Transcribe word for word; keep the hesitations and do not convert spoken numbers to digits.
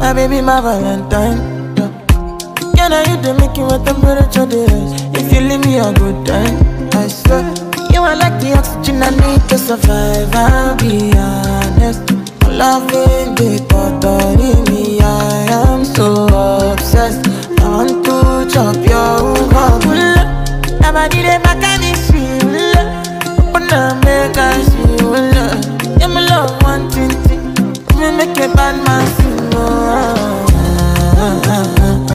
My baby, my Valentine. Can I you to make you a temperature rise? If you leave me a good time, I swear. You are like the oxygen I need to survive, I'll be honest. Loving the thought of me,